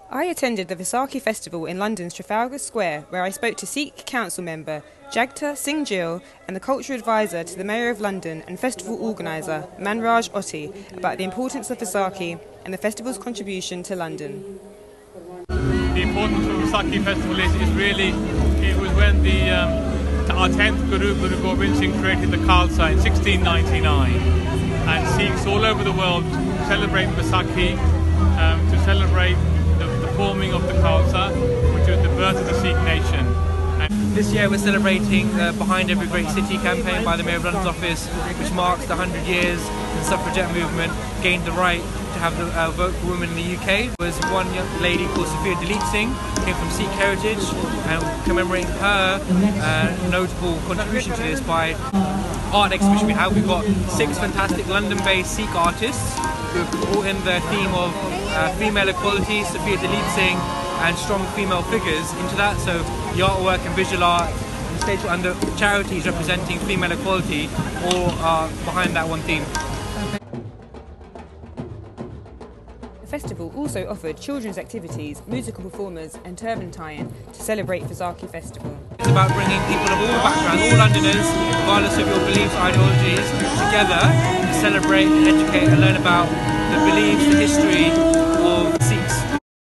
I attended the Vaisakhi Festival in London's Trafalgar Square, where I spoke to Sikh council member Jagtar Singh Gill and the culture advisor to the Mayor of London and festival organiser Manraj Othi about the importance of Vaisakhi and the festival's contribution to London. The importance of the Vaisakhi Festival is really, it was when our 10th Guru Gobind Singh created the Khalsa in 1699, and Sikhs all over the world celebrate Vaisakhi to celebrate the forming of the Khalsa, which was the birth of the Sikh nation. This year we're celebrating the Behind Every Great City campaign by the Mayor of London's office, which marks the 100 years the suffragette movement gained the right to have the vote for women in the UK. There was one young lady called Jagtar Singh, came from Sikh heritage, and commemorating her notable contribution to this by art exhibition we have. We've got 6 fantastic London-based Sikh artists who have brought in the theme of female equality, Jagtar Singh, and strong female figures into that. So the artwork and visual art and the charities representing female equality all are behind that one theme. The festival also offered children's activities, musical performers and turban tie-in to celebrate Vaisakhi Festival. It's about bringing people of all backgrounds, all Londoners, regardless of your beliefs, ideologies, together to celebrate, educate and learn about the beliefs, the history